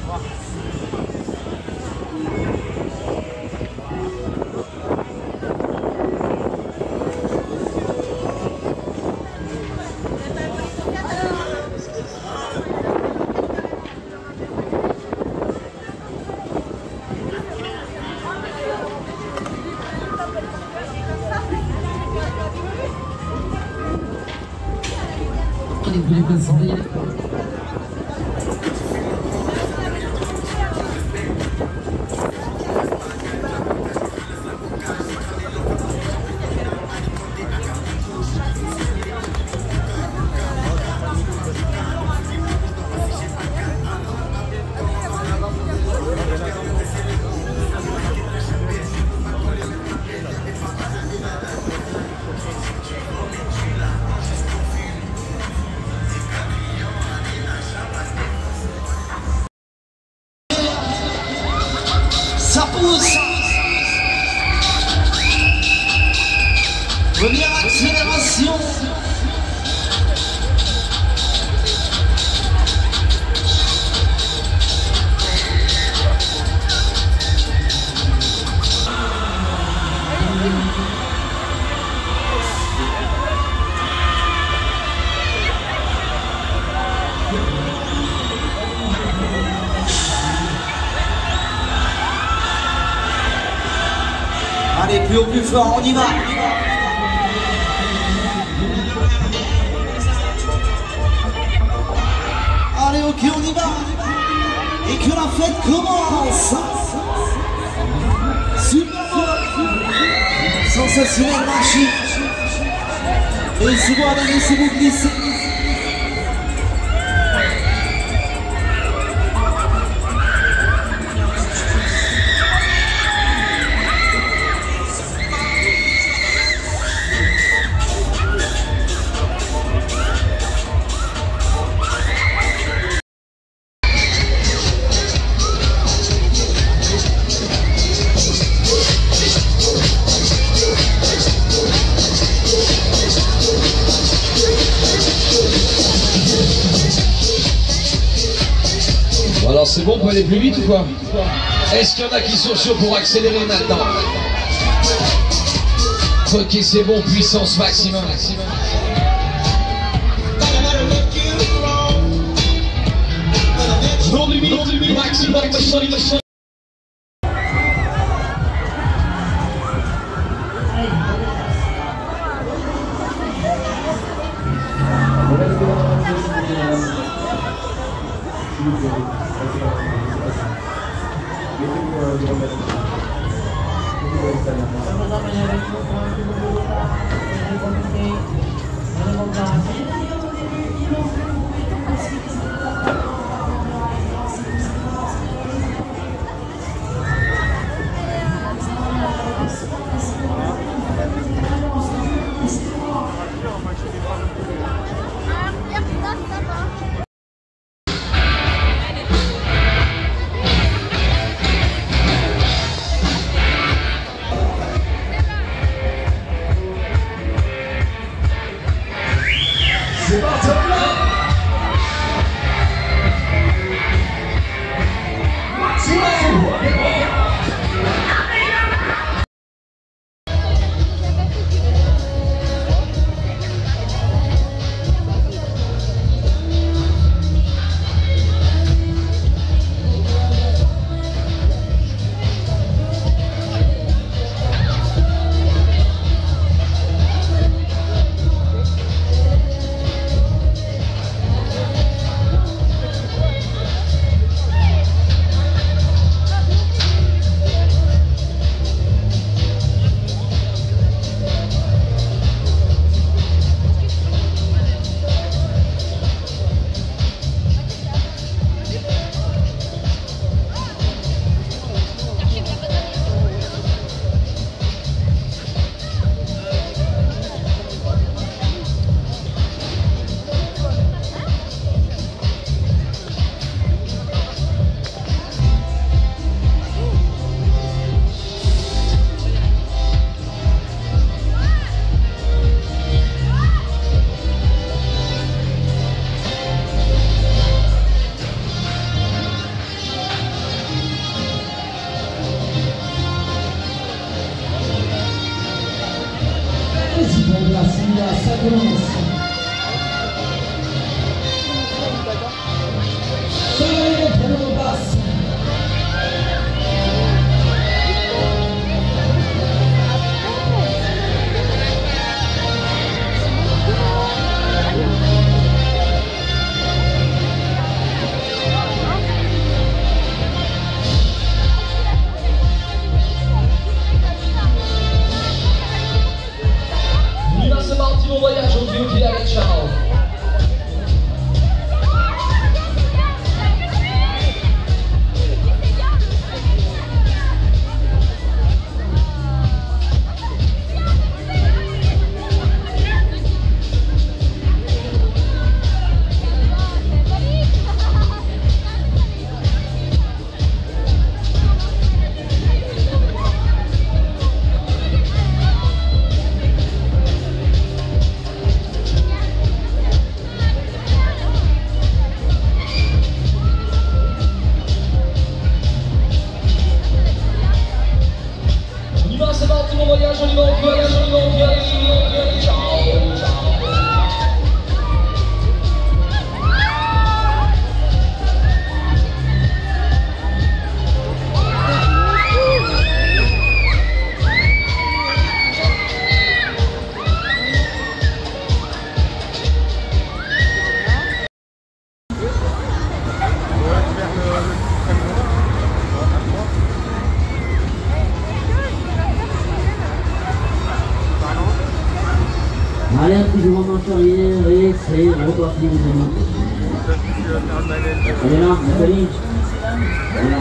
Ça pousse. Première accélération. Allez, plus haut, plus fort, on y va. Allez, ok, on y va. Et que la fête commence. Super. Sensationnel marché. Laissez-vous aller, laissez-vous glisser. Alors c'est bon pour aller plus vite ou quoi? Est-ce qu'il y en a qui sont chauds pour accélérer maintenant? Ok, c'est bon, puissance maximum. Maximum. C'est parti. carrière et c'est reparti les amis. Elle est là, Nathalie. Voilà.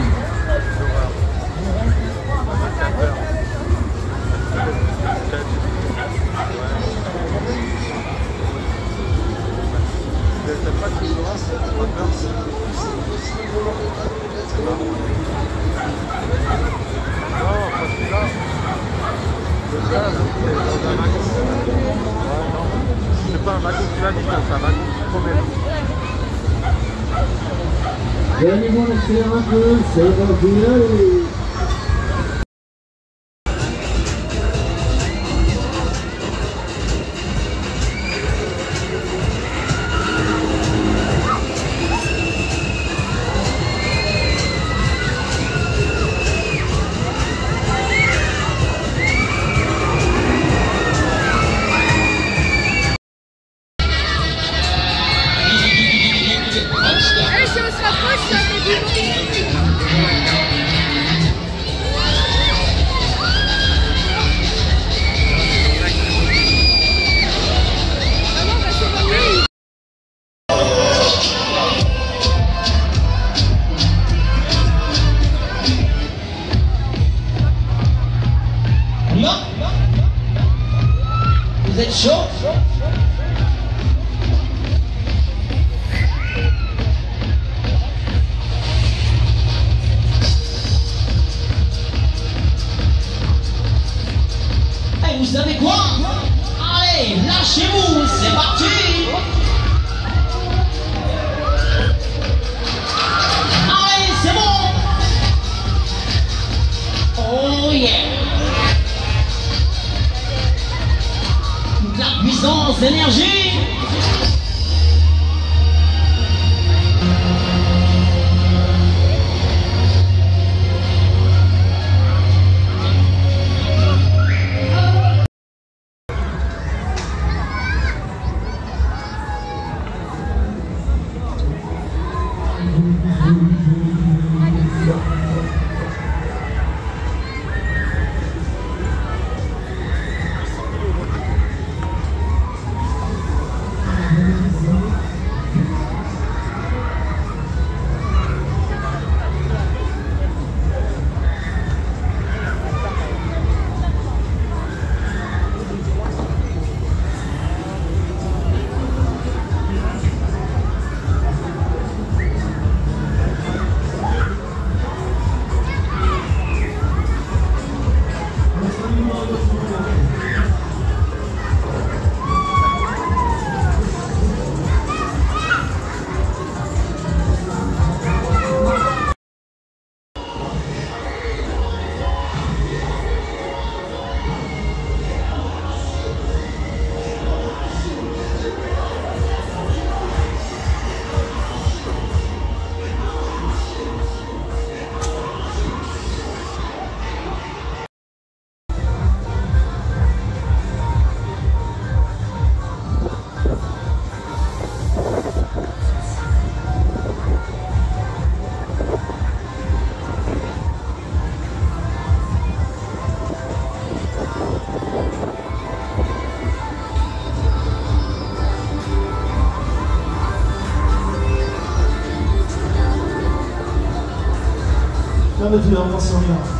C'est pas un wagon qui va vite, c'est un wagon qui promène. Dernier bon, on accélère un peu, c'est parti, allez. Si on se rapproche, ça fait du bruit. Maman va s'évanouir. Non. Vous êtes chaud? Vous savez quoi? Allez, lâchez-vous, c'est parti! Allez, c'est bon! Oh yeah! De la puissance, d'énergie! Calme-toi, on va s'en rien.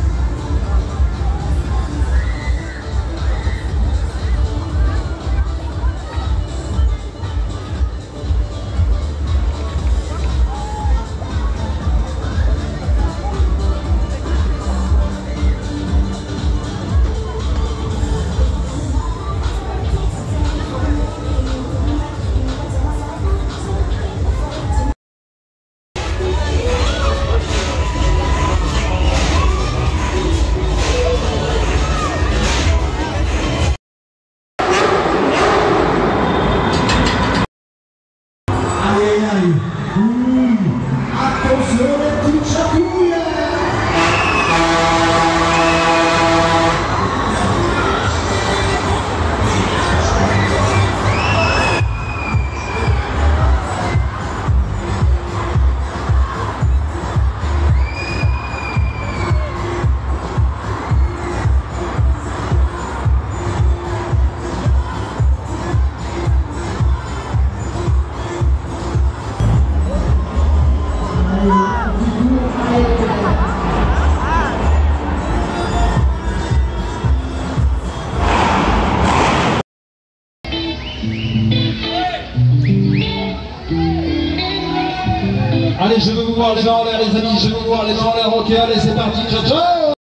Allez, je veux vous voir les mains en l'air, les amis, je veux vous voir les mains en l'air, ok, allez, c'est parti, ciao, ciao.